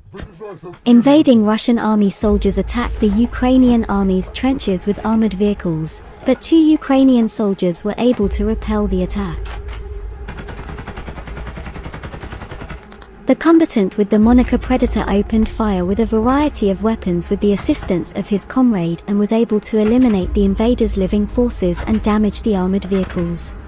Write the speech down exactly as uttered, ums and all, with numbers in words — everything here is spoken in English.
Invading Russian army soldiers attacked the Ukrainian army's trenches with armored vehicles, but two Ukrainian soldiers were able to repel the attack. The combatant with the moniker Predator opened fire with a variety of weapons with the assistance of his comrade and was able to eliminate the invaders' living forces and damage the armored vehicles.